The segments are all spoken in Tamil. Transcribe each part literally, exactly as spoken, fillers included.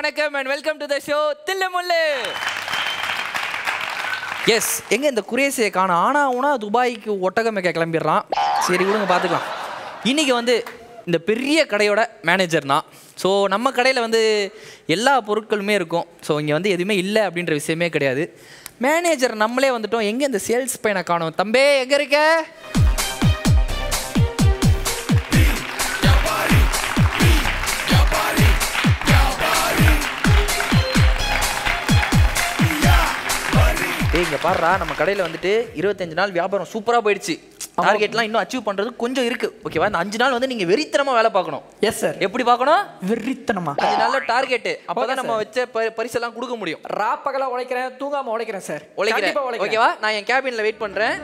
வணக்கம் and welcome to the show தில்லு முல்லு. எஸ் எங்க இந்த குரேசியை காணோம். ஆனா உனா துபாய்க்கு ஒட்டகமேக்க கிளம்பிடுறான். சரி விடுங்க பார்த்துக்கலாம். இன்னைக்கு வந்து இந்த பெரிய கடையோட மேனேஜர் தான். ஸோ நம்ம கடையில் வந்து எல்லா பொருட்களுமே இருக்கும். ஸோ இங்கே வந்து எதுவுமே இல்லை அப்படின்ற விஷயமே கிடையாது. மேனேஜர் நம்மளே வந்துட்டோம். எங்கே இந்த சேல்ஸ் பையனை காணோம்? தம்பே எங்கே இருக்க? இங்கே பாடுறா, நம்ம கடையில் வந்துட்டு இருபத்தஞ்சு நாள் வியாபாரம் சூப்பராக போயிடுச்சு. டார்கெட்லாம் இன்னும் அச்சீவ் பண்ணுறது கொஞ்சம் இருக்குது. ஓகேவா? இந்த அஞ்சு நாள் வந்து நீங்கள் வெறித்தனமாக வேலை பார்க்கணும். Yes sir. எப்படி பார்க்கணும்? வெறித்தனமா. அஞ்சு நாளில் டார்கெட்டு. அப்போ தான் நம்ம வச்ச பரிசெல்லாம் கொடுக்க முடியும். ரா பகலாக உழைக்கிறேன், தூங்காமல் உழைக்கிறேன் சார். உழைக்கிறேன். ஓகேவா? நான் என் கேபினில் வெயிட் பண்ணுறேன்.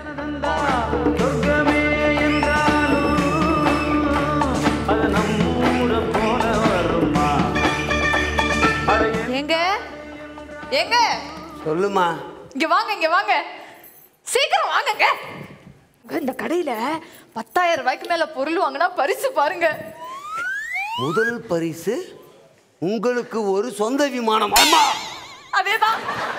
எங்க எங்க சொல்லுமா. இங்க வாங்க, இங்க வாங்க, சீக்கிரம் வாங்கங்க. இந்த கடையில பத்தாயிரம் ரூபாய்க்கு மேல பொருள் வாங்கினா பரிசு பாருங்க. முதல் பரிசு உங்களுக்கு ஒரு சொந்த விமானம். ஆமா, அதேதான்.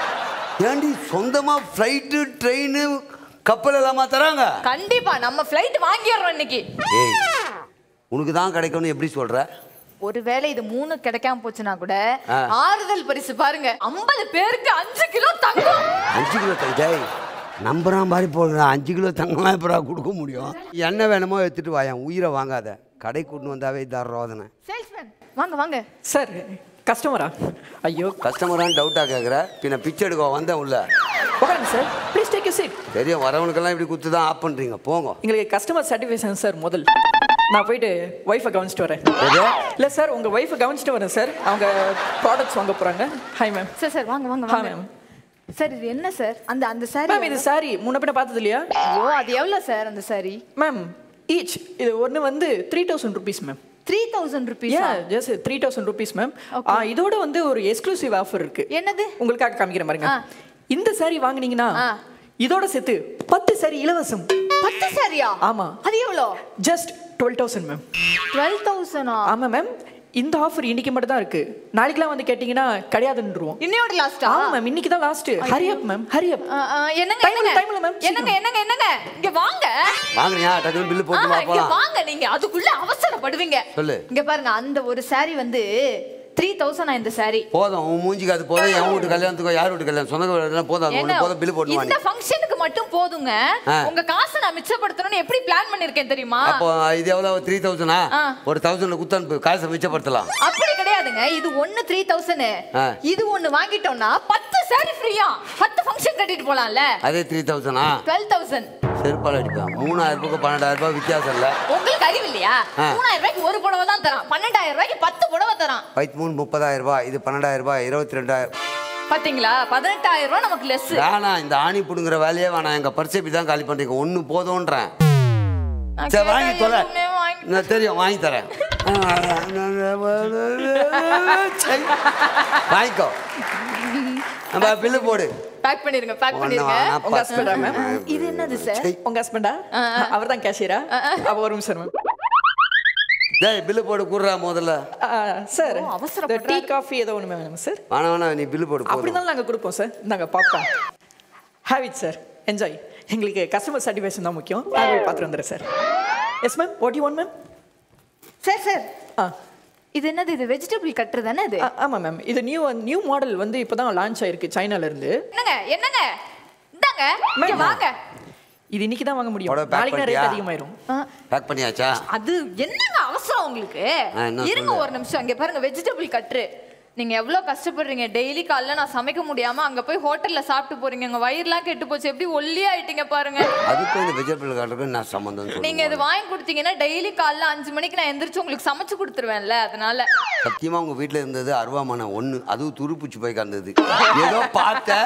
ஏண்டி சொந்தமா ஃப்ளைட்டு ட்ரெயின் கப்பல் எல்லாமா தராங்க? கண்டிப்பா நம்ம ஃப்ளைட் வாங்கிடுறோம் இன்னைக்கு. ஏய், உனக்கு தான் கிடைக்கணும் எப்படி சொல்ற? ஒருவேளை இது மூணு கிடைக்காம போச்சுன்னா கூட ஆறுதல் பரிசு பாருங்க. ஐம்பது பேருக்கு அஞ்சு கிலோ தங்கம். அஞ்சு கிலோ தங்கம் நம்புறா மாதிரி போடுறேன். அஞ்சு கிலோ தங்கம்லாம் எப்படா கொடுக்க முடியும்? என்ன வேணுமோ எடுத்துட்டு வாயன், உயிரை வாங்காத. கடை கூட்டு வந்தாவே இதான் ரோதனை. சேல்ஸ்மேன் வாங்க வாங்க. சார் கஸ்டமரா? ஐயோ, கஸ்டமரான்னு டவுட்டாக கேட்குற. பின்ன பிச்சை எடுக்க வந்தேன் உள்ள. உட்காருங்க sir, please take you seat. தெரியும், வரவனுக்கெல்லாம் இப்படி குத்து தான் ஆஃப் பண்ணுறீங்க. போங்க. எங்களுக்கு கஸ்டமர் சாட்டிஸ்ஃபேக்ஷன் சார் முதல். நான் போயிட்டு ஒய்ஃபை கவனிச்சிட்டு வரேன். இல்லை சார், உங்கள் ஒய்ஃபை கவனிச்சிட்டு வரேன் சார். அவங்க ப்ராடக்ட்ஸ் வாங்க போகிறாங்க. Hi ma'am. சார் சார் வாங்க வாங்க வாங்க மேம். சார் இது என்ன சார்? அந்த அந்த சாரி மேம், இது சாரி முன்ன பின்ன பார்த்தது இல்லையா? ஐயோ, அது எவ்வளோ சார் அந்த சாரி? மேம் ஈச் இது ஒன்று வந்து three thousand rupees ma'am. Three thousand rupees? Just three thousand rupees ma'am. இதோட வந்து ஒரு எக்ஸ்க்ளூசிவ் ஆஃபர் இருக்கு. என்னது? உங்களுக்காக காமிக்கிற பாருங்க. இந்த சாரி வாங்குனீங்கன்னா இதோட சேர்த்து பத்து சாரி இலவசம். பத்து சாரியா? ஆமா. அது எவ்வளோ? Just twelve thousand ma'am. Twelve தௌசண்டா? ஆமா மேம். இந்த ஆஃபர் இன்னைக்கு மட்டும் தான் இருக்கு. நாளைக்குலாம் வந்து கேட்டிங்கன்னா கிடையாதுன்றுவோம். இன்னையோட லாஸ்டா? ஆமா மேம், இன்னைக்கு தான் last. Hurry up ma'am, hurry up. என்னங்க டைம்ல டைம்ல மேம். என்னங்க என்னங்க என்னங்க இங்க வாங்க. வாங்குறியா? டக்குனு பில் போட்டு வா போலாம். இங்க வாங்க, நீங்க அதுக்குள்ள அவசரப்படுவீங்க. சொல்லு. இங்க பாருங்க, அந்த ஒரு சாரி வந்து த்ரீ தௌசண்ட். இந்த சாரி போதும். உன் மூஞ்சிக்கு அது போதும். என் வீட்டு கல்யாணத்துக்கோ யார் வீட்டு கல்யாணம் சொந்தம் போதும். அது ஒன்று போதும். பில் போட்டு இந்த ஃபங்க்ஷனுக்கு மட்டும் போதுங்க. உங்க காசை நான் மிச்சப்படுத்தணும்னு எப்படி பிளான் பண்ணிருக்கேன் தெரியுமா? அப்போ இது எவ்வளவு? த்ரீ தௌசண்டா? ஒரு தௌசண்ட் குத்தனுப்பு, காசை மிச்சப்படுத்தலாம். அப்படி கிடையாதுங்க. இது ஒன்னு த்ரீ தௌசண்ட். இது ஒன்னு வாங்கிட்டோம்னா பத்து சாரி ஃப்ரீயா. பத்து ஃபங்க்ஷன் கட்டிட்டு போலாம்ல. அதே த்ரீ தௌசண்டா? Twelve thousand. செருப்பால் அடிப்பேன். மூணாயிரம் ரூபாய்க்கு பன்னெண்டாயிரம் ரூபாய் வித்தியாசம் இல்ல. உங்களுக்கு அறிவு இல்லையா? மூணாயிரம் ரூபாய்க்கு ஒரு புடவை தான் தரான். பன்னெண்டாயிரம் ரூபாய்க்கு பத்து புடவை தரான். பத்து மூணு முப்பதாயிரம் ரூபாய். இது பன்னெண்டாயிரம் ரூபாய். இருபத்தி ரெண்டாயிரம். பாத்தீங்களா? பதினெட்டாயிரம் ரூபாய் நமக்கு லெஸ். வேணாம், இந்த ஆணி புடுங்குற வேலையே வேணாம். எங்க பரிசை தான் காலி பண்றீங்க. ஒண்ணு போதும்ன்றேன். சரி வாங்கி தொலை. நான் தெரியும், வாங்கி தரேன். வாங்கிக்கோ. நம்ம பில்லு போடு. பேக் பண்ணிருங்க, பேக் பண்ணிருங்க. உங்க ஹஸ்பண்டா மேம்? இது என்னது சார்? உங்க ஹஸ்பண்டா? அவர்தான் கேஷியரா? அவ ஒரு நிமிஷம் மேம். டேய் பில்லு போடு குடுறா முதல்ல. சார் அவசர டீ காஃபி ஏதோ ஒன்று வேணும் சார். வேணா வேணா, நீ பில்லு போடு. அப்படி தான் நாங்கள் கொடுப்போம் சார். நாங்கள் popcorn have it sir, enjoy. எங்களுக்கு கஸ்டமர் சாட்டிஸ்ஃபேக்ஷன் தான் முக்கியம். நான் பார்த்துட்டு வந்துடுறேன் sir. Yes ma'am, what you want ma'am? Sir sir ஆ இது என்னது? இது வெஜிடபிள் கட்டர் தானே இது? ஆமாம் மேம். இது நியூ நியூ மாடல் வந்து இப்போ தான் லான்ச் ஆயிருக்கு சைனால இருந்து. என்னங்க என்னங்க இந்தாங்க இங்க வாங்க. இது இன்னைக்கு தான் வாங்க முடியும். நாளைக்கு ரேட் அதிகமாயிரும். பேக் பண்ணியாச்சா? அது என்னங்க அவசரம் உங்களுக்கு? இருங்க ஒரு நிமிஷம். இங்க பாருங்க, வெஜிடபிள் கட்டர். நீங்க எவ்வளவு கஷ்டப்படுறீங்க. டெய்லி காலைல நான் சமைக்க முடியாம அங்க போய் ஹோட்டல்ல சாப்பிட்டு போறீங்க. உங்க வயிறுலாம் கெட்டு போச்சு. எப்படி ஒல்லி ஆயிட்டீங்க பாருங்க. அதுக்கு இந்த வெஜிடபிள் கட்டருக்கு நான் சம்பந்தம் சொல்றேன். நீங்க இது வாங்கி கொடுத்தீங்கன்னா டெய்லி காலைல அஞ்சு மணிக்கு நான் எந்திரிச்சு உங்களுக்கு சமைச்சு கொடுத்துருவேன்ல. அதனால சத்தியமா உங்க வீட்டுல இருந்தது அருவாமனை ஒண்ணு. அதுவும் துருப்புச்சு போய் கந்தது. ஏதோ பார்த்தேன்,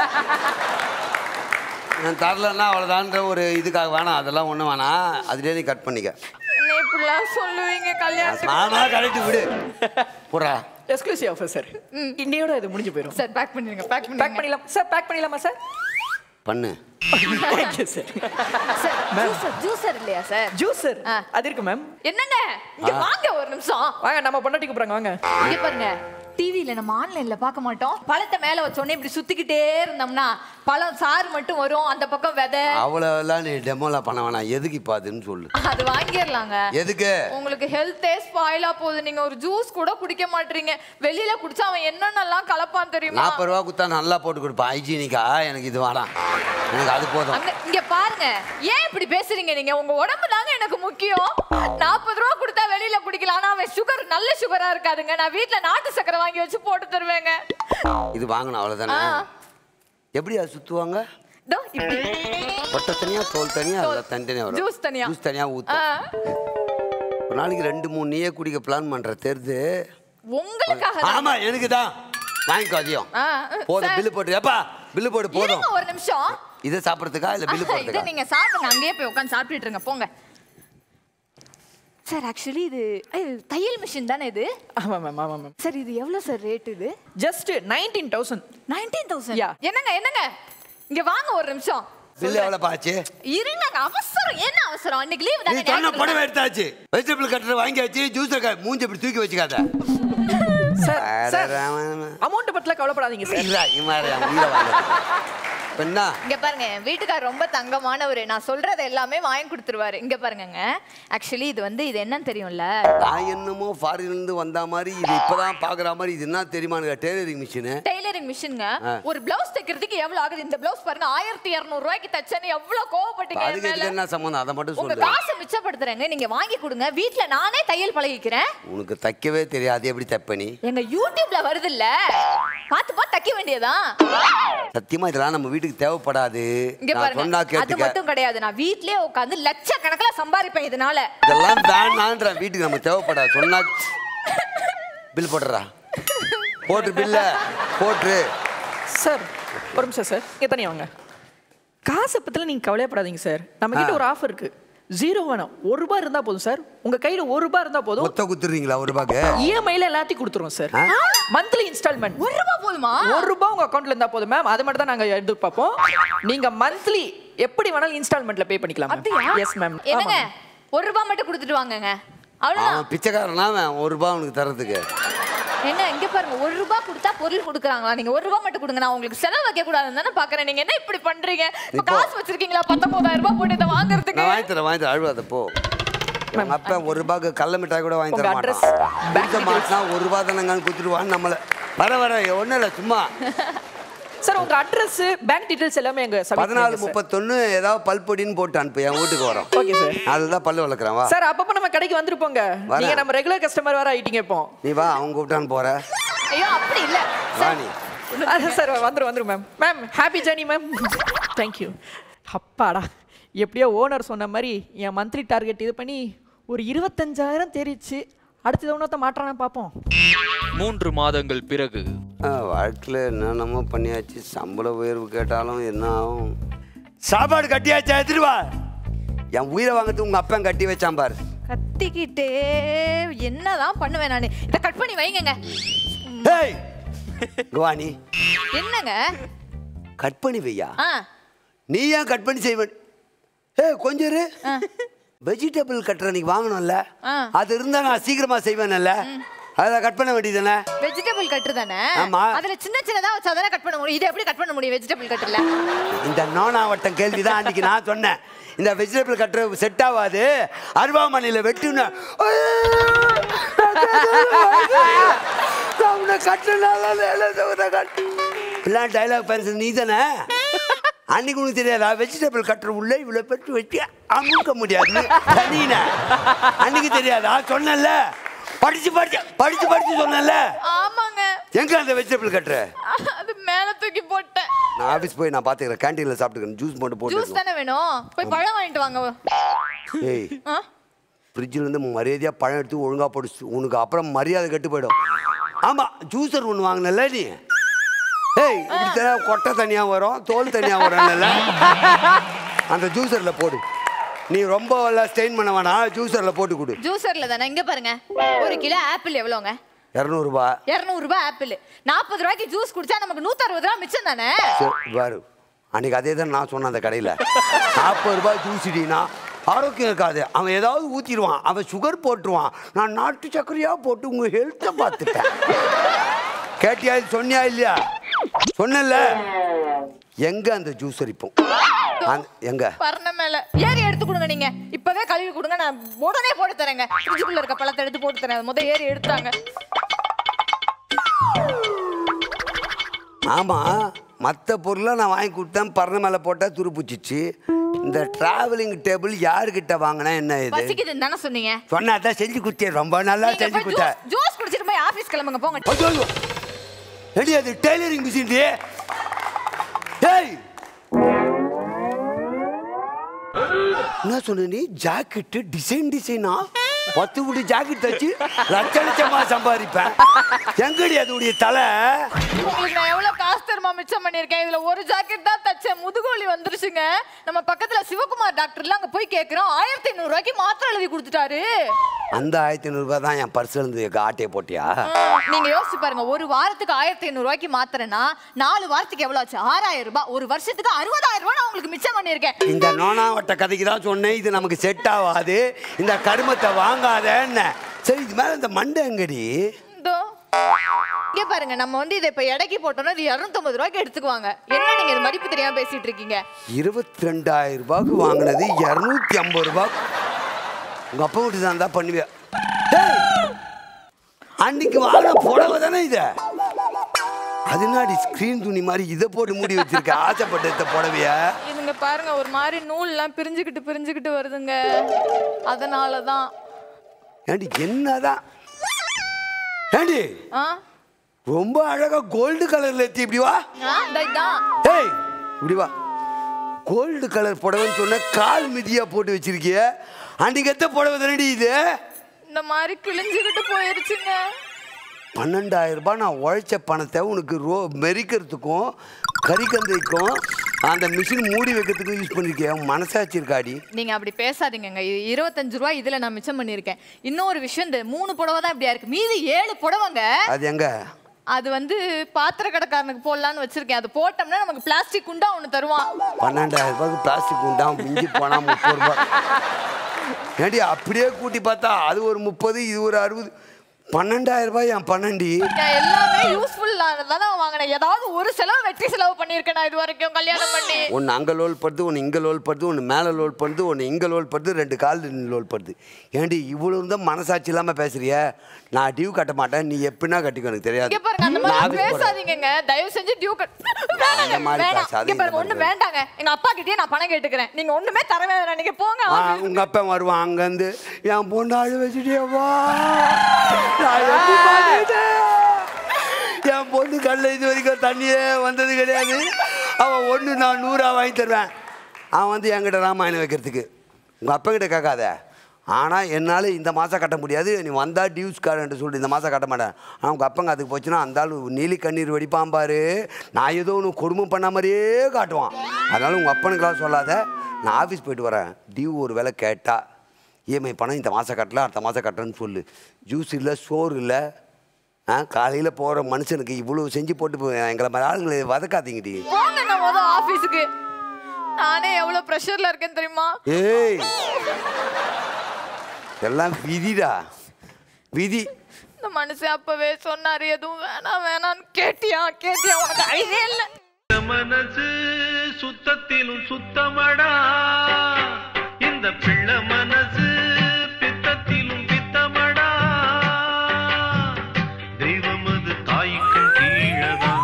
நான் தரலன்னா அவ்வளோதான்ற ஒரு இதுக்காக வேணாம். அதெல்லாம் ஒன்றும் வேணாம். அதுலேயே நீ கட் பண்ணிக்க. இப்படிலாம் சொல்லுவீங்க கல்யாணம். மாமா கரெக்ட் விடு. போடா. Exclusive offer sir. இன்னையோட இது முடிஞ்சு போயிடும் சார். பேக் பண்ணிடுங்க, பேக் பண்ணி பேக் பண்ணிடலாம் சார். பேக் பண்ணிடலாமா சார்? பண்ணு. Thank you sir. Sir juicer இல்லையா சார்? ஜூஸர் அது இருக்கு மேம். என்னங்க இங்க வாங்க ஒரு நிமிஷம். வாங்க, நம்ம பொண்டாட்டி கூப்பிடுறாங்க. வாங்க இங்க பாருங்க, டிவியில நம்ம ஆன்லைன்ல பார்க்க மாட்டோம். பழத்தை மேல வச்சோடனே இப்படி சுத்திக்கிட்டே இருந்தோம்னா பழம் சாறு மட்டும் வரும், அந்த பக்கம் விதை. அவ்வளோலாம் நீ டெமோலாம் பண்ண வேணாம். எதுக்கு இப்போ அதுன்னு சொல்லு. அது வாங்கிடலாங்க. எதுக்கு? உங்களுக்கு ஹெல்த்தே ஸ்பாயிலா போகுது. நீங்க ஒரு ஜூஸ் கூட குடிக்க மாட்டீங்க. வெளியில குடிச்சா அவன் என்னென்னலாம் கலப்பான் தெரியுமா? நாற்பது ரூபா கொடுத்தா நல்லா போட்டு கொடுப்பான். ஹைஜீனிக்கா எனக்கு இது வேணாம், எனக்கு அது போதும். இங்க பாருங்க, ஏன் இப்படி பேசுறீங்க நீங்க? உங்க உடம்பு தாங்க எனக்கு முக்கியம். நாற்பது ரூபா கொடுத்தா வெளியில குடிக்கலாம். ஆனா அவன் சுகர் நல்ல சுகரா இருக்காதுங்க. நான் வீட்டுல நாட்டு சக்கரை வாங்கி வச்சு போட்டு தருவேங்க. இது வாங்கணும் அவ்வளவுதானே? எப்படி அது சுத்துவாங்க? தோ இப்படி பொட்டை தனியா தோல் தனியா அதுல தனித்தனியா வரும். ஜூஸ் தனியா ஜூஸ் தனியா ஊத்தும். ஒரு நாளைக்கு ரெண்டு மூணு நீயே குடிக்க பிளான் பண்ற தெரிது. உங்களுக்காக. ஆமா எனக்கு தான். வாங்கிக்கோ அதிகம். போதும் பில்லு போட்டு. எப்பா பில்லு போட்டு போதும். ஒரு நிமிஷம். இதை சாப்பிட்றதுக்கா இல்லை பில்லு போடுறதுக்கா? இதை நீங்க சாப்பிடுங்க, அங்கேயே போய் உட்காந்து சாப்பிட்டுட்டு இருங்க போங்க. சார் ஆக்சுவலி இது தையல் மிஷின் தானே இது? ஆமாம் மேம் ஆமாம் மேம். சார் இது எவ்வளோ சார் ரேட்? இது just nineteen thousand. Nineteen thousand என்னங்க என்னங்க இங்க வாங்க ஒரு நிமிஷம். பில்லு எவ்வளோ பாச்சு? இருங்க, அவசரம் என்ன அவசரம்? இன்னைக்கு லீவ் நீ சொன்ன புடவை எடுத்தாச்சு, வெஜிடபிள் கட்டர் வாங்கியாச்சு, ஜூஸ் மூஞ்சி இப்படி தூக்கி வச்சுக்காத. சார் சார் அமௌண்ட் பத்தில கவலைப்படாதீங்க சார். இல்ல இமாரி என்ன இங்க பாருங்க, என் வீட்டுக்கார் ரொம்ப தங்கமானவரு. நான் சொல்றது எல்லாமே வாங்கி கொடுத்துருவாரு. இங்க பாருங்கங்க, ஆக்சுவலி இது வந்து இது என்னன்னு தெரியும்ல? நான் என்னமோ ஃபாரின்ல இருந்து வந்த மாதிரி இது இப்பதான் பாக்குற மாதிரி. இது என்ன தெரியுமாங்க? Tailoring machine. டெய்லரிங் மிஷின்ங்க. ஒரு பிளவுஸ் தைக்கிறதுக்கு எவ்வளவு ஆகுது? இந்த பிளவுஸ் பாருங்க ஆயிரத்தி இருநூறு ரூபாய்க்கு தச்சேன்னு எவ்வளவு கோவப்பட்டீங்க. அதுக்கு இதுக்கு என்ன சம்பந்தம்? அதை மட்டும் உங்க சொல்லு. காசை மிச்சப்படுத்துறேங்க, நீங்க வாங்கி கொடுங்க. வீட்ல நானே தையல் பழகிக்கிறேன். உனக்கு தைக்கவே தெரியாது, எப்படி தைப்ப நீ? எங்க யூடியூப்ல வருது இல்ல, பாத்து பாத்து தைக்க வேண்டியதான். சத்தியமா இதெல்லாம் நம்ம வீட்டுக்கு தேவைப்படாது. இங்க பாருங்க, அது மட்டும் கிடையாது, நான் வீட்லயே உட்கார்ந்து லட்சக்கணக்கில சம்பாதிப்பேன் இதனால. இதெல்லாம் வேணான்ற வீட்டுக்கு நம்ம தேவைப்படாது. சொன்னா பில் போடுறா, போட்டு பில்ல போட்டு. சார் ஒரு நிமிஷம் சார், இங்கே தனியாக வாங்க. காசை பற்றில நீங்கள் கவலையப்படாதீங்க சார். நம்ம கிட்ட ஒரு ஆஃபர் இருக்கு. ஜீரோ வேணாம், ஒரு ரூபாய் இருந்தா போதும் சார். உங்க கையில ஒரு ரூபாய் இருந்தா போதும். மொத்த குத்துறீங்களா? ஒரு ரூபாய்க்கு இஎம்ஐல எல்லாத்தையும் கொடுத்துருவோம் சார். Monthly instalment. ஒரு ரூபாய் போதுமா? ஒரு ரூபாய் உங்க அக்கௌண்ட்ல இருந்தா போதும் மேம். அது மட்டும் தான் நாங்க எதிர்பார்ப்போம். நீங்க மந்த்லி எப்படி வேணாலும் இன்ஸ்டால்மெண்ட்ல பே பண்ணிக்கலாம். அப்படியா? Yes ma'am. என்னங்க ஒரு ரூபாய் மட்டும் கொடுத்துட்டு வாங்கங்க, அவ்வளவுதான். பிச்சைக்காரனா ஒரு ரூபாய் உனக்கு தரதுக்கு? என்ன இங்க பாருங்க, ஒரு ரூபாய் கொடுத்தா பொருள் கொடுக்குறாங்களா? நீங்க ஒரு ரூபாய் மட்டும் கொடுங்க, நான் உங்களுக்கு செலவு வைக்க கூடாதுன்னு தானே பாக்குறேன். நீங்க என்ன இப்படி பண்றீங்க? காசு வச்சிருக்கீங்களா பத்தொன்பதாயிரம் ரூபாய் போட்டு இதை வாங்குறதுக்கு? நான் வாங்கி தரேன், வாங்கி தரேன். அழுவாத போ. அப்ப ஒரு ரூபாய்க்கு கல்ல மிட்டாய் கூட வாங்கி தர மாட்டான். மாட்டினா ஒரு ரூபாய் தானே கொடுத்துருவான்னு நம்மள வர வர ஒன்றும் இல்லை சும்மா. சார் உங்க அட்ரஸ் பேங்க் டீடைல்ஸ் எல்லாமே எங்க பதினாலு முப்பத்தொன்னு ஏதாவது பல்பொடின்னு போட்டு அனுப்பு, என் வீட்டுக்கு வரும். Okay sir. அதுதான் பல்லு வளர்க்குறேன். வா சார். அப்பப்போ நம்ம கடைக்கு வந்துருப்போங்க. நீங்க நம்ம ரெகுலர் கஸ்டமர் வர ஆயிட்டீங்க இப்போ. நீ வா, அவங்க கூப்பிட்டான்னு போற. ஐயோ அப்படி இல்ல வா நீ. சார் வந்துரும் வந்துரும் ma'am. Ma'am happy journey ma'am. Thank you. அப்பாடா, எப்படியோ ஓனர் சொன்ன மாதிரி என் மந்த்லி டார்கெட் இது பண்ணி ஒரு இருபத்தஞ்சாயிரம் தெரிச்சு. அடுத்தது ஒன்றத்தை மாற்றானே பார்ப்போம். மூன்று மாதங்கள் பிறகு வாழ்க்கையில் என்னென்னமோ பண்ணியாச்சு. சம்பள உயர்வு கேட்டாலும் என்ன ஆகும்? சாப்பாடு கட்டியாச்சா? எடுத்துட்டு வா. என் உயிரை வாங்கிறது உங்க அப்பா கட்டி வச்சான் பாரு. கத்திக்கிட்டே என்னதான் பண்ணுவேன் நானு. இதை கட் பண்ணி வைங்கங்க. ஏய் குவானி, என்னங்க கட் பண்ணி வையா? ஆ நீ ஏன் கட் பண்ணி செய்வ? ஏய் கொஞ்சம் இரு. வெஜிடபிள் கட்டர் நீ வாங்கணும்ல, அது இருந்தா நான் சீக்கிரமா செய்வேன்ல. அதை கட் பண்ண வேண்டியதுதானே? வெஜிடபிள் கட்டர் தானே? ஆமா. அதுல சின்ன சின்னதா வச்சா தானே கட் பண்ண முடியும். இதை எப்படி கட் பண்ண முடியும் வெஜிடபிள் கட்டர்ல? இந்த நோனாவட்டம் கேள்வி தான் அன்னைக்கு நான் சொன்னேன். இந்த வெஜிடபிள் கட்டர் செட் ஆகாது, அருவாமனையில் வெட்டுன்னு கட்டுனால டைலாக் பேசுறது நீ தானே? அன்னைக்கு உனக்கு தெரியாதா? வெஜிடபிள் கட்டர் உள்ள இவ்வளவு பெற்று வெட்டி அமுக்க முடியாது தனின. அன்னைக்கு தெரியாதா? சொன்னல, படிச்சு படிச்சு படிச்சு படிச்சு சொன்னல. ஆமாங்க. எங்க அந்த வெஜிடபிள் கட்டர்? அது மேல தூக்கி போட்டேன். நான் ஆபீஸ் போய் நான் பாத்துக்கிறேன். கேண்டீன்ல சாப்பிட்டுக்கிறேன். ஜூஸ் மட்டும் போட்டு. ஜூஸ் தானே வேணும்? போய் பழம் வாங்கிட்டு வாங்க. ஏய் ஃப்ரிட்ஜில் இருந்து மரியாதையா பழம் எடுத்து ஒழுங்கா போட்டு. உனக்கு அப்புறம் மரியாதை கெட்டு போயிடும். ஆமா, ஜூஸர் ஒன்று வாங்கினல நீ. ஏய் இப்படி கொட்டை தனியா வரும், தோல் தனியா வரும்ல, அந்த ஜூஸர்ல போடு. நீ ரொம்ப ஸ்டெயின் பண்ண வேணாம், ஜூஸர்ல போட்டு கொடு. ஜூஸர்ல தானே? இங்க பாருங்க, ஒரு கிலோ ஆப்பிள் எவ்வளோங்க? இருநூறு ரூபாய். இருநூறு ரூபாய் ஆப்பிள். நாற்பது ரூபாய்க்கு ஜூஸ் குடிச்சா நமக்கு நூத்தி அறுபது ரூபாய் மிச்சம் தானே? பாரு, அன்னைக்கு அதே தான் நான் சொன்னேன். அந்த கடையில் நாற்பது ரூபாய் ஜூஸ் இடினா ஆரோக்கியம் இருக்காது. அவன் ஏதாவது ஊற்றிடுவான், அவன் சுகர் போட்டுருவான். நான் நாட்டு சர்க்கரையாக போட்டு உங்கள் ஹெல்த்தை பார்த்துட்டேன். கேட்டியா சொன்னியா இல்லையா? சொன்னல எங்க அந்த ஜூஸர் இப்போ எங்க பரண மேல ஏறி எடுத்து கொடுங்க. நீங்க இப்பவே கழுவி கொடுங்க, நான் உடனே போட்டு தரேங்க. ஃப்ரிட்ஜுக்குள்ள இருக்க பழத்தை எடுத்து போட்டு தரேன். முத ஏறி எடுத்தாங்க. ஆமா, மற்ற பொருளை நான் வாங்கி கொடுத்தேன், பரண மேல போட்டா துருப்பிச்சிச்சு. இந்த டிராவலிங் டேபிள் யாருக்கிட்ட வாங்கினா என்ன இது? பசிக்குதுன்னு தானே சொன்னீங்க. சொன்னாதான் செஞ்சு கொடுத்தேன், ரொம்ப நல்லா செஞ்சு கொடுத்தேன். ஜூஸ் குடிச்சிட்டு போய் ஆபீஸ் கிளம்புங்க போங்க. ரெடி, அது டெய்லரிங் மிஷின். டேய் என்ன சொன்ன நீ? ஜாக்கெட்டு டிசைன் டிசைனா பத்து விட்டு ஜாக்கெட் தச்சு லட்ச லட்சமா சம்பாதிப்பேன். எங்கடி அதோடைய தலை? உங்களுக்கு நான் எவ்வளவு காசு தருமா மிச்சம் பண்ணிருக்கேன். இதுல ஒரு ஜாக்கெட் தான் தச்சேன், முதுகோலி வந்துருச்சுங்க. நம்ம பக்கத்துல சிவகுமார் டாக்டர்ல அங்க போய் கேக்குறோம், ஆயிரத்தி ஐநூறு ரூபாய்க்கு மாத்திரை எழுதி கொடுத்துட்டாரு. அந்த ஆயிரத்தி ஐநூறு ரூபாய் தான் என் பர்ஸ்ல இருந்து ஆட்டையை போட்டியா? நீங்க யோசிச்சு பாருங்க, ஒரு வாரத்துக்கு ஆயிரத்தி ஐநூறு ரூபாய்க்கு மாத்திரைனா நாலு வாரத்துக்கு எவ்வளவு ஆச்சு? ஆறாயிரம் ரூபாய். ஒரு வருஷத்துக்கு அறுபதாயிரம் ரூபாய் நான் உங்களுக்கு மிச்சம் பண்ணிருக்கேன். இந்த நோனாவட்ட கதைக்கு தான் சொன்னேன், இது நமக்கு செட் ஆகாது, இந்த கருமத்தை வாங்காத. சரி, இது மேல இந்த மண்டை எங்கடி? இங்க பாருங்க, நம்ம வந்து இதை இப்ப எடைக்கு போட்டோம்னா இது இருநூத்தி ஐம்பது ரூபாய்க்கு எடுத்துக்குவாங்க. என்ன நீங்க இது மதிப்பு தெரியாம பேசிட்டு இருக்கீங்க? இருபத்தி ரெண்டாயிரம் ரூபாய்க்கு வாங்கினது இருநூத்தி ஐம்பது ரூபாய். உங்க அப்பா வீட்டு தான் தான் பண்ணுவேன். அன்னைக்கு வாங்கின புடவை தானே இது? அதனாடி ஸ்கிரீன் துணி மாதிரி இதை போட்டு மூடி வச்சிருக்க, ஆசைப்பட்ட இந்த புடவைய. இதுங்க பாருங்க, ஒரு மாதிரி நூல் எல்லாம் பிரிஞ்சுக்கிட்டு பிரிஞ்சுக்கிட்டு வருதுங்க. அதனாலதான். ஏண்டி என்னதான் ஏண்டி ரொம்ப அழகா கோல்டு கலர்ல ஏத்தி இப்படி வா. ஏய் இப்படி வா. கோல்டு கலர் புடவைன்னு சொன்ன கால் மிதியா போட்டு வச்சிருக்கிய. அன்னைக்கு எத்த புடவை தானடி இது? இந்த மாதிரி கிழிஞ்சுக்கிட்டு போயிருச்சுங்க. பன்னெண்டாயிரம் ரூபாய் நான் உழைச்ச பணத்தை உனக்கு ரோ மெரிக்கிறதுக்கும் கறிக்கந்தைக்கும் அந்த மிஷின் மூடி வைக்கிறதுக்கும் யூஸ் பண்ணிருக்கேன். மனசாச்சு இருக்காடி? நீங்க அப்படி பேசாதீங்க. இருபத்தஞ்சு ரூபாய் இதுல நான் மிச்சம் பண்ணிருக்கேன். இன்னொரு விஷயம், இந்த மூணு புடவை தான் இப்படியா இருக்கு, மீதி ஏழு புடவைங்க. அது எங்க? அது வந்து பாத்திர கடைக்காரனுக்கு போடலான்னு வச்சிருக்கேன். அது போட்டோம்னா நமக்கு பிளாஸ்டிக் குண்டா ஒண்ணு தருவான். பன்னெண்டாயிரம் ரூபாய்க்கு பிளாஸ்டிக் குண்டா மிஞ்சி போனா முப்பது ரூபாய். ஏடி அப்படியே கூட்டி பார்த்தா அது ஒரு முப்பது, இது ஒரு அறுபது. பன்னெண்டாயிரம் ரூபாய் என் பன்னெண்டு. எல்லாமே யூஸ்ஃபுல் தானே வாங்கினேன். ஏதாவது ஒரு செலவு வெற்றி செலவு பண்ணியிருக்கேன் நான் இது வரைக்கும் கல்யாணம் பண்ணி. ஒன்று அங்கே லோல் படுது, ஒன்று இங்கே லோல் படுது, ஒன்று மேலே லோல் படுது, ஒன்று இங்கே லோல் படுது, ரெண்டு கால் லோல் படுது. ஏண்டி இவ்வளோ இருந்தால் மனசாட்சி இல்லாமல் பேசுறிய? நான் டியூ கட்ட மாட்டேன், நீ எப்படின்னா கட்டிக்கோ, எனக்கு தெரியாது. பேசாதீங்க தயவு செஞ்சு டியூ கட்ட. ஒண்ணு வேண்டாங்க, எங்க அப்பா கிட்டே நான் பணம் கேட்டுக்கிறேன். நீங்க ஒண்ணுமே தர வேண்டாம், நீங்க போங்க. உங்க அப்பா வருவான் அங்கேருந்து, என் பொண்ணு அழு வச்சுட்டேவா, என் பொண்ணு கல்ல இது வரைக்கும் தண்ணியே வந்தது கிடையாது. அவன் ஒன்று நான் நூறா வாங்கி தருவேன். அவன் வந்து என்கிட்ட ராமாயணம் வைக்கிறதுக்கு. உங்கள் அப்பா கிட்ட கேட்காத. ஆனால் என்னால் இந்த மாதம் கட்ட முடியாது, நீ வந்தால் டியூஸ் கார்டுன்ட்டு சொல்லிட்டு இந்த மாதம் கட்ட மாட்டேன். ஆனால் உங்கள் அப்பங்க அதுக்கு போச்சுன்னா அந்த ஆள் நீலி கண்ணீர் வெடிப்பான் பாரு. நான் ஏதோ ஒன்று கொடுமை பண்ண மாதிரியே காட்டுவான். அதனால் உங்கள் அப்பனுக்கெல்லாம் சொல்லாத, நான் ஆஃபீஸ் போயிட்டு வரேன். டியூ ஒரு வேலை கேட்டா இஎம்ஐ பணம் இந்த மாதம் கட்டல, அடுத்த மாதம் கட்டுறேன்னு சொல்லு. ஜூஸ் இல்லை, சோறு இல்லை. ஆ காலையில் போகிற மனுஷனுக்கு இவ்வளோ செஞ்சு போட்டு எங்களை மாதிரி ஆளுங்களை வதக்காதீங்கடி. ஆஃபீஸுக்கு நானே எவ்வளோ ப்ரெஷரில் இருக்கேன்னு தெரியுமா? ஏய் எல்லாம் விதிடா, விதி. இந்த மனுஷன் அப்பவே சொன்னாரு எதுவும் வேணாம் வேணான்னு. கேட்டியா கேட்டியா? உனக்கு ஐடியா இல்லை. மனசு சுத்தத்திலும் சுத்தமடா, இந்த பிள்ளை மனசு பித்தத்திலும் பித்தமடா, தெய்வம் அது தாய்க்கு கீழதான்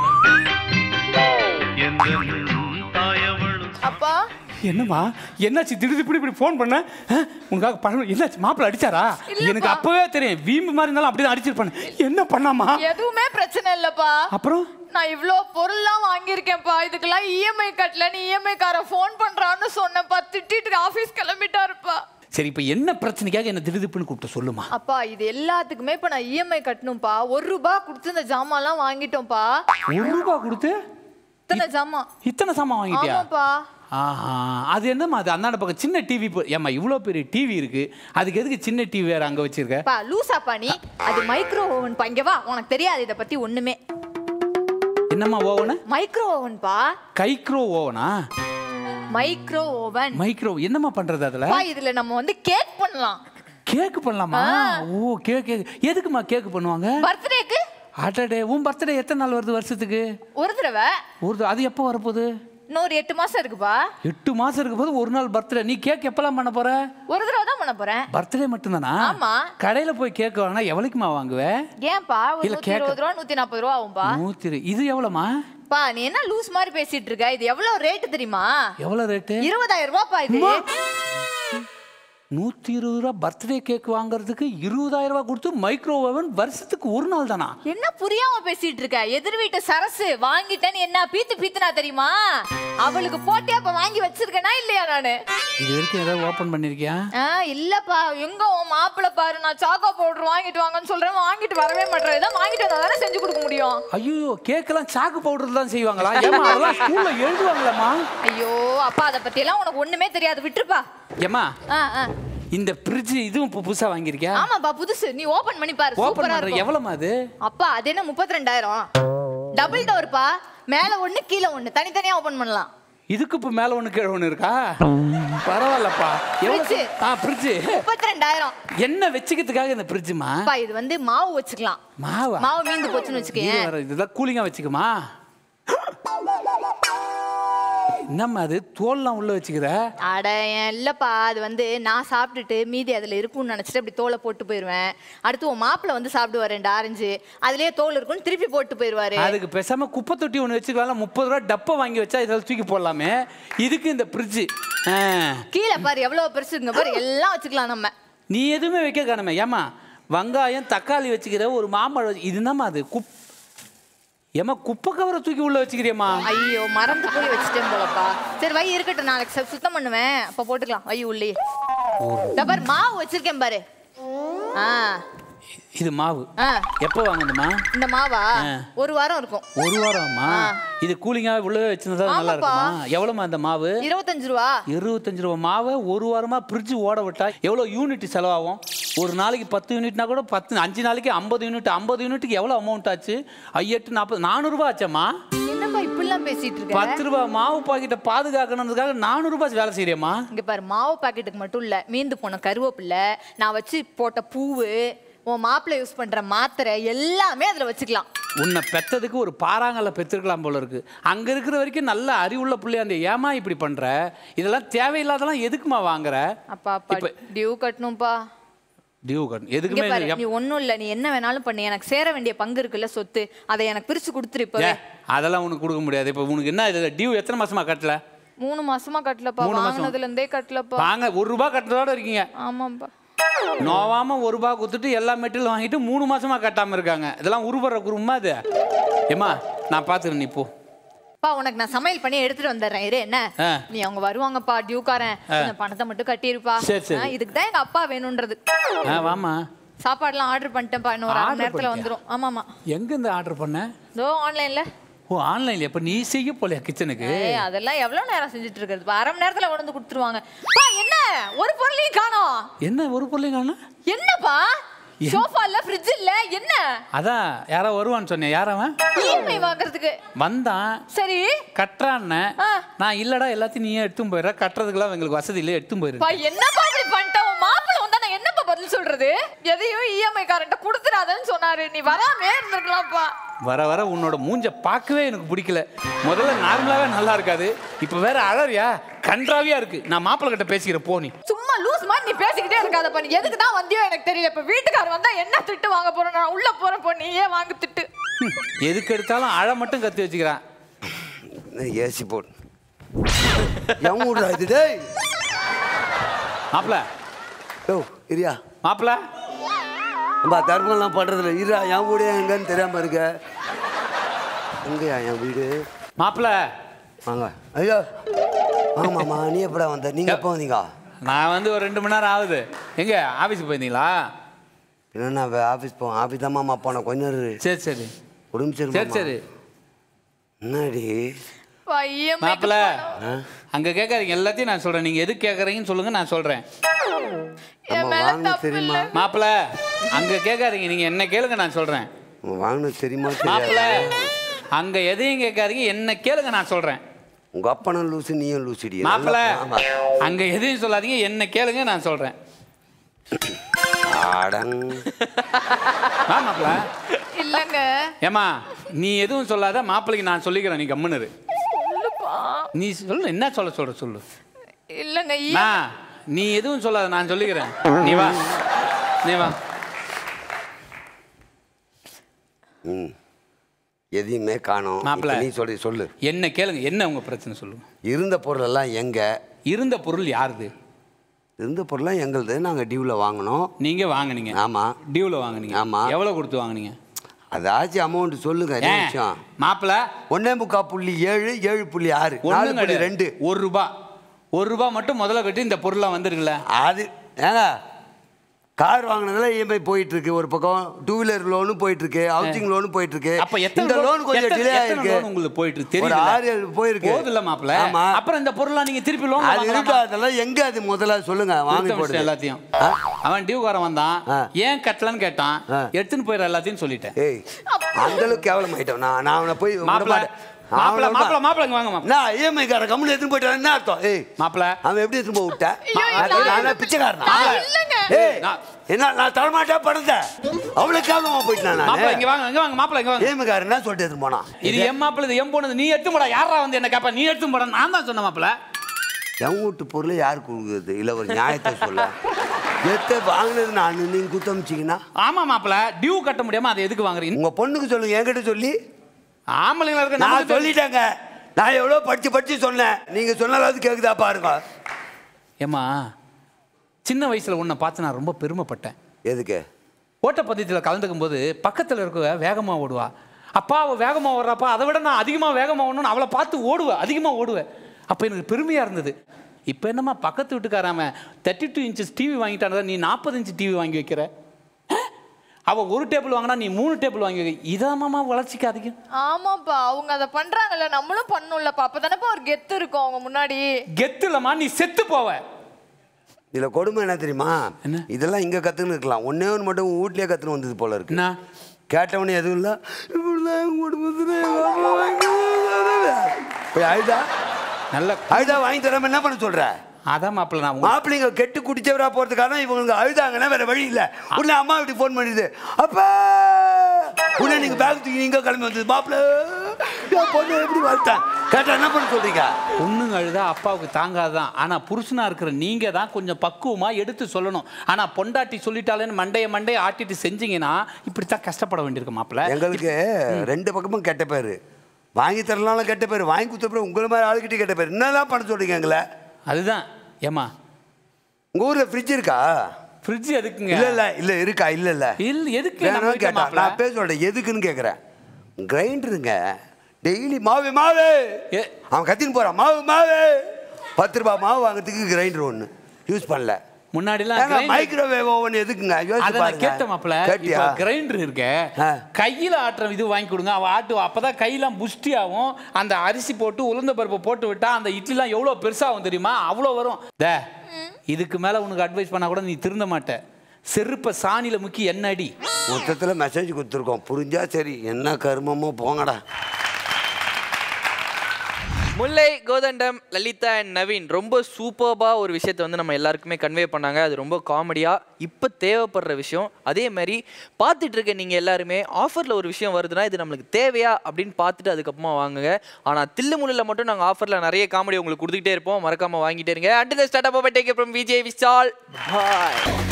எந்த தாயவளும். அப்பா என்னம்மா என்னாச்சு? திடீர்னு இப்படி இப்படி ஃபோன் பண்ண? உனக்காக பண்ண என்னாச்சு? மாப்பிள்ள அடிச்சாரா? எனக்கு அப்பவே தெரியும், வீம்பு மாதிரி இருந்தாலும் அப்படிதான் அடிச்சிருப்பானு. என்ன பண்ணாமா? எதுவுமே பிரச்சனை இல்லப்பா. அப்புறம் நான் இவ்ளோ பொருள்லாம் வாங்கியிருக்கேன்ப்பா, இதுக்கெல்லாம் இஎம்ஐ கட்டல. நீ இஎம்ஐ கார ஃபோன் பண்றான்னு சொன்னப்பா, திட்டிட்டு ஆபீஸ் கிளம்பிட்டாருப்பா. சரி, இப்ப என்ன பிரச்சனைக்காக என்ன திடுதிப்புன்னு கூப்பிட்டு சொல்லுமா? அப்பா இது எல்லாத்துக்குமே இப்ப நான் இஎம்ஐ கட்டணும்ப்பா. ஒரு ரூபாய் கொடுத்து இந்த ஜாமான்லாம் வாங்கிட்டோம்ப்பா. ஒரு ரூபாய் கொடுத்து இத்தனை ஜாமான்? இத்தனை சாமான் வாங்கிட்டியா? ஆமாப்பா. ஆஹா, அது என்னம்மா? அது அந்தாண்ட பக்கம் சின்ன டிவி. ஏம்மா இவ்வளோ பெரிய டிவி இருக்கு, அதுக்கு எதுக்கு சின்ன டிவி வேற அங்கே வச்சிருக்க? பா லூசாப்பா நீ. அது மைக்ரோ ஓவன் பா. இங்க வா, உனக்கு தெரியாது இதை பத்தி ஒண்ணுமே. என்னம்மா ஓவன்? மைக்ரோ ஓவன் பா. கைக்ரோ ஓவனா? Micro oven. மைக்ரோ என்னம்மா பண்றது அதுல? பா இதுல நம்ம வந்து கேக் பண்ணலாம். கேக் பண்ணலாமா? ஓ கேக். எதுக்குமா கேக் பண்ணுவாங்க? பர்த்டேக்கு. அடடே உன் பர்த்டே எத்தனை நாள் வருது வருஷத்துக்கு? ஒரு தடவை. ஒரு அது எப்போ வரப்போகுது? இன்னொரு எட்டு மாசம் இருக்குப்பா. எட்டு மாசம் இருக்கும் போது ஒரு நாள் பர்த்டே. நீ கேக் எப்பெல்லாம் பண்ண போற? ஒரு தடவை தான் பண்ண போறேன். பர்த்டே மட்டும்தானா? ஆமா. கடையில போய் கேக் வாங்கினா எவ்வளவுக்குமா வாங்குவே? ஏன்பா ஒரு நூத்தி இருபது ரூபா நூத்தி நாற்பது ரூபா ஆகும்பா. நூத்தி இது எவ்வளவுமா? பா நீ என்ன லூஸ் மாதிரி பேசிட்டு இருக்க? இது எவ்வளவு ரேட் தெரியுமா? எவ்வளவு ரேட்டு? இருபதாயிரம் ரூபாய்ப்பா இது. நூத்தி இருபது ரூபா பர்த்டே கேக் வாங்குறதுக்கு இருபதாயிரம் ரூபாய் கொடுத்து மைக்ரோ ஓவன் வருஷத்துக்கு ஒரு நாள் தானா? என்ன புரியாம பேசிட்டு இருக்க? எதிர் வீட்டு சரசு வாங்கிட்டேன்னு என்ன பீத்து பீத்துனா தெரியுமா? அவளுக்கு போட்டியா அப்ப வாங்கி வச்சிருக்கேனா இல்லையா நானு? இது வரைக்கும் ஏதாவது ஓபன் பண்ணிருக்கியா? இல்லப்பா. எங்க உன் மாப்பிள்ள பாரு, நான் சாக்கோ பவுடர் வாங்கிட்டு வாங்கன்னு சொல்றேன், வாங்கிட்டு வரவே மாட்டேன். இதான் வாங்கிட்டு வந்தா தானே செஞ்சு கொடுக்க முடியும். ஐயோ கேக் எல்லாம் சாக்கு பவுடர் தான் செய்வாங்களா? ஏமா அதெல்லாம் ஸ்கூல்ல எழுதுவாங்களாமா? ஐயோ அப்பா அத பத்தி எல்லாம் உனக்கு ஒண்ணுமே தெரியாது, விட்டுருப்பா. ஏமா ஆ ஆ இந்த ஃப்ரிட்ஜ் இதுவும் இப்போ புதுசா வாங்கியிருக்கியா? ஆமாப்பா புதுசு. நீ ஓபன் பண்ணி பாரு, ஓபன் சூப்பரா பண்ற. இருக்கும். எவ்வளவுமா அது? அப்பா அது என்ன முப்பத்தி ரெண்டாயிரம். டபுள் டோர்ப்பா, மேல ஒண்ணு கீழ ஒண்ணு, தனித்தனியா ஓபன் பண்ணலாம். இதுக்கு இப்ப மேல ஒண்ணு கீழ ஒண்ணு இருக்கா? பரவாயில்லப்பா. எவ்வளவு? ஆ ஃப்ரிட்ஜ் முப்பத்தி ரெண்டாயிரம். என்ன வெச்சிக்கிறதுக்காக இந்த ஃப்ரிட்ஜ்மா? அப்பா இது வந்து மாவு வச்சுக்கலாம். மாவா? மாவு மீந்து போச்சுன்னு வச்சுக்கேன். இதுதான் கூலிங்கா வச்சுக்குமா? என்னம்மா அது தோல்லாம் உள்ள வச்சுக்கிற? அட இல்லப்பா, அது வந்து நான் சாப்பிட்டுட்டு மீதி அதுல இருக்கும்னு நினைச்சிட்டு அப்படி தோலை போட்டு போயிருவேன். அடுத்து உன் மாப்பிள்ள வந்து சாப்பிடுவார் ரெண்டு ஆரஞ்சு, அதுலயே தோல் இருக்கும்னு திருப்பி போட்டு போயிருவாரு. அதுக்கு பேசாம குப்பை தொட்டி ஒண்ணு வச்சுக்கலாம். முப்பது ரூபா டப்பை வாங்கி வச்சா இதில் தூக்கி போடலாமே. இதுக்கு இந்த ஃப்ரிட்ஜ் கீழே பாரு எவ்வளவு பெருசு இங்க பாரு, எல்லாம் வச்சுக்கலாம் நம்ம. நீ எதுவுமே வைக்க காணுமே. ஏமா வெங்காயம் தக்காளி வச்சுக்கிற, ஒரு மாம்பழம், இது என்னம்மா அது? குப் ஏமா குப்பை கவரை தூக்கி உள்ள வச்சுக்கிறியம்மா? ஐயோ மறந்து போய் வச்சுட்டேன் போலப்பா. சரி வை இருக்கட்டும், நாளைக்கு சுத்தம் பண்ணுவேன், அப்ப போட்டுக்கலாம். வை உள்ளே பாரு மாவு வச்சிருக்கேன் பாரு. ஆ இது மாவு எப்போ வாங்கணுமா? இந்த மாவா ஒரு வாரம் இருக்கும். ஒரு வாரமா? இது கூலிங்கா உள்ள வச்சிருந்தா நல்லா இருக்குமா? எவ்வளவுமா அந்த மாவு? இருபத்தஞ்சு ரூபா. இருபத்தஞ்சு ரூபா மாவை ஒரு வாரமா ஃப்ரிட்ஜ் ஓட விட்டா எவ்வளவு யூனிட் செலவாகும்? ஒரு நாளைக்கு பத்து யூனிட்னா கூட பத்து, அஞ்சு நாளைக்கு ஐம்பது யூனிட். ஐம்பது யூனிட்டுக்கு எவ்வளவு அமௌண்ட் ஆச்சு? ஐயெட்டு நாற்பது நானூறு ரூபாய் ஆச்சம்மா. என்னப்பா இப்படிலாம் பேசிட்டு இருக்க? பத்து ரூபாய் மாவு பாக்கெட்டை பாதுகாக்கணுன்றதுக்காக நானூறு ரூபாய் வேலை செய்யறியம்மா? இங்க பாரு, மாவு பாக்கெட்டுக்கு மட்டும் இல்ல, மீந்து போன கருவேப்பிலை, நான் வச்சு போட்ட பூவு, உன் மாப்பிள்ளை யூஸ் பண்ற மாத்திரை எல்லாமே அதுல வச்சுக்கலாம். உன்னை பெத்ததுக்கு ஒரு பாறாங்கல்ல பெற்றிருக்கலாம் போல இருக்கு. அங்க இருக்கிற வரைக்கும் நல்ல அறிவுள்ள பிள்ளையா அந்த ஏமா இப்படி பண்ற? இதெல்லாம் தேவையில்லாதெல்லாம் எதுக்குமா வாங்குற? அப்பா அப்பா டியூ கட்டணும்பா. டியூ கட்டணும் எதுக்குமே? நீ ஒண்ணும் இல்ல, நீ என்ன வேணாலும் பண்ணு, எனக்கு சேர வேண்டிய பங்கு இருக்குல்ல சொத்து, அதை எனக்கு பிரிச்சு கொடுத்துரு. இப்ப அதெல்லாம் உனக்கு கொடுக்க முடியாது. இப்ப உனக்கு என்ன இது டியூ? எத்தனை மாசமா கட்டல? மூணு மாசமா கட்டலப்பா. வாங்கினதுல இருந்தே கட்டலப்பா. வாங்க ஒரு ரூபாய் கட்டுறதோட இருக்கீங்க. ஆமாப்பா. நோவாம ஒரு ரூபாய் கொடுத்துட்டு எல்லா மெட்டீரியல் வாங்கிட்டு மூணு மாசமா கட்டாம இருக்காங்க. இதெல்லாம் உருவற குருமா அது? ஏமா நான் பாத்துக்கிறேன், நீ போ. பா உனக்கு நான் சமையல் பண்ணி எடுத்துட்டு வந்துடுறேன் இரு. என்ன நீ அவங்க வருவாங்கப்பா டியூக்காரன், இந்த பணத்தை மட்டும் கட்டியிருப்பா. இதுக்கு தான் எங்க அப்பா வேணும்ன்றது. வாமா சாப்பாடுலாம் ஆர்டர் பண்ணிட்டேன்ப்பா, இன்னும் ஒரு அரை நேரத்துல வந்துடும். ஆமாமா. எங்க இருந்து ஆர்டர் பண்ண? இதோ ஆன்லைன்ல. ஓ ஆன்லைன்ல. இப்ப நீ செய்ய போலையா கிச்சனுக்கு? அதெல்லாம் எவ்வளவு நேரம் செஞ்சுட்டு இருக்கிறது? அரை மணி நேரத்துல கொண்டு வந்து கொடுத்துருவாங்க. என்ன ஒரு பொருளையும் காணோம்? என்ன ஒரு பொருளையும் காணோம்? என்னப்பா சோஃபா இல்ல, ஃப்ரிட்ஜ் இல்ல, என்ன? அதான் யாரோ வருவான்னு சொன்னேன். யார் அவன்? இஎம்ஐ வாங்குறதுக்கு வந்தான். சரி கட்டுறான்னு நான் இல்லடா எல்லாத்தையும் நீயே எடுத்து போயிடுற, கட்டுறதுக்குலாம் எங்களுக்கு வசதி இல்லை, எடுத்து போயிரு. என்னப்பா இப்படி பண்ணிட்ட? உன் மாப்பிள்ள வந்தா நான் என்னப்பா பதில் சொல்றது? எதையும் இஎம்ஐ காரன்ட்ட கொடுத்துறாதன்னு சொன்னாரு, நீ வராமே இருந்திருக்கலாம்ப்பா. வர வர உன்னோட மூஞ்ச பார்க்கவே எனக்கு பிடிக்கல. முதல்ல நார்மலாவே நல்லா இருக்காது, இப்ப வேற அழறியா கன்றாவியா இருக்கு. நான் மாப்பிள்ள கிட்ட பேசிக்கிறேன், போ. நீ சும்மா லூஸ் மாதிரி நீ பேசிக்கிட்டே இருக்காத பண்ணி. எதுக்கு தான் வந்தியோ எனக்கு தெரியல. இப்ப வீட்டுக்காரர் வந்தா என்ன திட்டு வாங்க போறோம்? நான் உள்ள போறேன், போ. நீயே வாங்க திட்டு. எதுக்கு எடுத்தாலும் அழ மட்டும் கத்தி வச்சுக்கிறான். ஏசி போட் எவ்வளோ இது டேய் மாப்பிள்ள. ஓ இரியா மாப்பிள்ள நம்ம தர்மம்லாம் பண்றதில்ல. இரா என் வீடு எங்கன்னு தெரியாம இருக்க. எங்கயா என் வீடு? மாப்பிள்ள வாங்க. ஐயோ வாங்க மாமா. நீ எப்படா வந்த? நீங்க எப்போ வந்தீங்க? நான் வந்து ஒரு ரெண்டு மணி நேரம் ஆகுது. எங்க ஆஃபீஸுக்கு போயிருந்தீங்களா? இல்லைண்ணா ஆஃபீஸ் போவோம். ஆஃபீஸ் தான் மாமா போனேன் கொஞ்ச நேரம். சரி சரி உடம்பு சரி சரி சரி. என்னடி மாப்பிள்ள அங்க கேட்காதீங்க, எல்லாத்தையும் நான் சொல்றேன். நீங்க எது கேட்கறீங்கன்னு சொல்லுங்க, நான் சொல்றேன். தெரியுமா மாப்பிள்ள? அங்க கேட்காதீங்க, நீங்க என்ன கேளுங்க, நான் சொல்றேன். வாங்கினது தெரியுமா? மாப்பிள்ள அங்க எதையும் கேட்காதீங்க, என்ன கேளுங்க, நான் சொல்றேன். உங்க அப்பனும் லூசு, நீயும் லூசுடி. மாப்பிள்ள அங்க எதையும் சொல்லாதீங்க, என்ன கேளுங்க, நான் சொல்றேன். இல்ல இல்லங்க ஏமா நீ எதுவும் சொல்லாத, மாப்பிள்ளைக்கு நான் சொல்லிக்கிறேன், நீ கம்முன்னு இரு. நீ சொல்லு, என்ன சொல்ல சொல்ற சொல்லு. இல்லங்க நான் நீ எதுவும் சொல்லாத, நான் சொல்லிக்கிறேன். நீ வா, நீ வா. ம் எதையுமே காணோம். மாப்பிள்ளை நீ சொல்லி சொல்லு. என்ன கேளுங்க, என்ன உங்க பிரச்சனை சொல்லுங்க. இருந்த பொருள் எல்லாம் எங்க? இருந்த பொருள் யாருது? இருந்த பொருள்லாம் எங்களுது. நாங்கள் டியூவில் வாங்கினோம். நீங்க வாங்குனீங்க? ஆமாம். டியூவில் வாங்குனீங்க? ஆமாம். எவ்வளோ கொடுத்து வாங்குனீங்க? அதாச்சும் அமௌண்ட் சொல்லுங்க. நிமிஷம் மாப்பிள்ள ஒன்னே முக்கா புள்ளி ஏழு ஏழு புள்ளி ஆறு நாலு புள்ளி ரெண்டு ஒரு ரூபா ஒரு ரூபா மட்டும் முதல்ல கட்டி இந்த பொருள்லாம் வந்துருக்குல்ல. அது ஏங்க கார் வாங்கினதுல இஎம்ஐ போயிட்டு இருக்கு, ஒரு பக்கம் டூ வீலர் லோனும் போயிட்டு இருக்கு, ஹவுசிங் லோனும் போயிட்டு இருக்கு. அப்ப எத்தனை இந்த லோன் கொஞ்சம் டிலே ஆயிருக்கு. உங்களுக்கு போயிட்டு இருக்கு ஒரு ஆறு ஏழு போயிருக்கு. போதுல மாப்பிள்ள. ஆமா. அப்புறம் இந்த பொருள்லாம் நீங்க திருப்பி லோன் அது இருக்கு. அதெல்லாம் எங்க அது முதல்ல சொல்லுங்க. வாங்கி போடு எல்லாத்தையும். அவன் டியூகாரன் வந்தான், ஏன் கட்டலன்னு கேட்டான், எடுத்துன்னு போயிட எல்லாத்தையும் சொல்லிட்டேன். ஏய் அந்த அளவுக்கு கேவலம் ஆயிட்டோம். நான் நான் அவனை போய் மாப்பிள்ள மாப்பிள்ள மாப்பிள்ள மாப்பிள்ள வாங்க மாப்பிள்ள. நான் இஎம்ஐ கார கம்பெனி எடுத்துன்னு போயிட்டான். என்ன அர்த்தம்? ஏய் மாப்பிள்ள அவன் எப்படி எடுத்துன்னு போய் விட்டேன்? நான் பிச்சைக்காரனா? ஏய் என்ன நான் தரமாட்டா பணத்தை அவ்வளவு கேவலமா போயிட்டான். மாப்பிள்ள இங்க வாங்க, இங்க வாங்க மாப்பிள்ள, இங்க வாங்க. இஎம்ஐ கார என்ன சொல்லிட்டு எடுத்துன்னு போனா? இது எம் மாப்பிள்ள, இது எம் போனது, நீ எடுத்து போடா. யாரா வந்து என்ன கேப்பா? நீ எடுத்து போடா. நான் தான் சொன்ன மாப்பிள்ள. என் வீட்டு பொருளை யார் கொடுக்குறது? இல்ல ஒரு நியாயத்தை சொல்ல. எத்த வாங்கினது நான், நீங்க குத்தமிச்சிங்கன்னா? ஆமா மாப்பிள்ள, டியூ கட்ட முடியாம அதை எதுக்கு வாங்குறீங்க? உங்க பொண்ணுக்கு சொல்லுங்க, என்கிட்ட சொல்லி. ஆம்பளைங்களா இருக்க நான் சொல்லிட்டேங்க. நான் எவ்வளவு படிச்சு படிச்சு சொன்னேன். நீங்க சொன்னாலாவது கேக்குதா பாருங்க. ஏமா சின்ன வயசுல உன்னை பார்த்து நான் ரொம்ப பெருமைப்பட்டேன். எதுக்கு? ஓட்டப்பந்தயத்தில் கலந்துக்கும் போது பக்கத்தில் இருக்க வேகமா ஓடுவா. அப்பா அவள் வேகமா ஓடுறாப்பா, அதை விட நான் அதிகமா வேகமா ஓடணும்னு அவளை பார்த்து ஓடுவேன், அதிகமா ஓடுவேன். அப்ப எனக்கு பெருமையா இருந்தது. இப்போ என்னம்மா பக்கத்து வீட்டுக்காராம தேர்ட்டி டூ இன்ச்சஸ் டிவி வாங்கிட்டானதா, நீ நாற்பது இன்ச்சு டிவி வாங்கி வைக்கிற. அவ ஒரு டேபிள் வாங்கினா நீ மூணு டேபிள் வாங்கி வைக்க. இதாமாமா வளர்ச்சிக்கு அதிகம். ஆமாப்பா, அவங்க அதை பண்றாங்கல்ல, நம்மளும் பண்ணும்லப்பா. அப்பதானப்பா ஒரு கெத்து இருக்கும் அவங்க முன்னாடி. கெத்து இல்லம்மா, நீ செத்து போவ. இதுல கொடுமை என்ன தெரியுமா? இதெல்லாம் இங்க கத்துன்னு இருக்கலாம், ஒன்னே ஒன்று மட்டும் வீட்லயே கத்துன்னு வந்தது போல இருக்கு. கேட்டவனே எதுவும் இல்லை. அழுதா நல்ல அழுதா வாங்கி தராம என்ன பண்ண சொல்ற? அதான் மாப்பிள்ள, நான் மாப்பிள்ளைங்க கெட்டு குடிச்சவரா போறதுக்காக இவங்களுக்கு அழுதாங்கன்னா வேற வழி இல்லை. உடனே அம்மா வீட்டுக்கு ஃபோன் பண்ணிடுது, அப்பா உடனே நீங்க பேக் தூக்கி நீங்க கிளம்பி வந்தது. மாப்பிள்ள பொண்ணு எப்படி வளர்த்தேன் கேட்டா என்ன பண்ண சொல்றீங்க? பொண்ணுங்க அழுதா அப்பாவுக்கு தாங்காதான். ஆனா புருஷனா இருக்கிற நீங்க தான் கொஞ்சம் பக்குவமா எடுத்து சொல்லணும். ஆனா பொண்டாட்டி சொல்லிட்டாலேன்னு மண்டைய மண்டைய ஆட்டிட்டு செஞ்சீங்கன்னா இப்படித்தான் கஷ்டப்பட வேண்டியிருக்கு மாப்பிள்ள. எங்களுக்கு ரெண்டு பக்கமும் கெட்ட பேரு. வாங்கி தரலாம் கெட்ட பேரு, வாங்கி கொடுத்த பேர் உங்களை மாதிரி ஆளுக்கிட்டே கெட்ட பேர். என்னதான் பண்ண சொல்றீங்க எங்களை? அதுதான். ஏமா உங்க ஊர்ல ஃப்ரிட்ஜ் இருக்கா? ஃப்ரிட்ஜ் எதுக்குங்க? இல்ல இல்ல இல்ல இருக்கா? இல்ல இல்ல இல்ல எதுக்கு கேட்டா நான் பேச சொல்றேன். எதுக்குன்னு கேக்குறேன். கிரைண்டருங்க, டெய்லி மாவு மாவு அவன் கத்தின்னு போறான், மாவு மாவு. பத்து ரூபாய் மாவு வாங்குறதுக்கு கிரைண்டர் ஒண்ணு யூஸ் பண்ணல. முன்னாடிலாம் மைக்ரோவேவ் ஓவன் எதுக்குங்க? கேட்ட மாப்பிள்ள, இப்போ கிரைண்டர் இருக்க கையில ஆட்டுற இது வாங்கி கொடுங்க. அவ ஆட்டு, அப்பதான் கையெல்லாம் புஷ்டி ஆகும். அந்த அரிசி போட்டு உளுந்த பருப்பை போட்டு விட்டா அந்த இட்லிலாம் எவ்வளவு பெருசாகும் தெரியுமா? அவ்வளோ வரும். தே இதுக்கு மேல உனக்கு அட்வைஸ் பண்ணா கூட நீ திருந்த மாட்ட. செருப்ப சாணியில முக்கி என்ன அடி. மொத்தத்தில் மெசேஜ் கொடுத்துருக்கோம், புரிஞ்சா சரி. என்ன கருமமோ போங்கடா. முல்லை, கோதண்டம், லலிதா அண்ட் நவீன் ரொம்ப சூப்பர்பாக ஒரு விஷயத்தை வந்து நம்ம எல்லாருக்குமே கன்வே பண்ணாங்க. அது ரொம்ப காமெடியாக இப்போ தேவைப்படுற விஷயம். அதே மாதிரி பார்த்துட்டு இருக்க நீங்கள் எல்லாருமே ஆஃபரில் ஒரு விஷயம் வருதுன்னா இது நம்மளுக்கு தேவையா அப்படின்னு பார்த்துட்டு அதுக்கப்புறமா வாங்குங்க. ஆனால் தில்லு முள்ளில் மட்டும் நாங்கள் ஆஃபரில் நிறைய காமெடி உங்களுக்கு கொடுத்துக்கிட்டே இருப்போம். மறக்காமல் வாங்கிட்டே இருங்க. Until start up take from Vijay Vishal. Bye.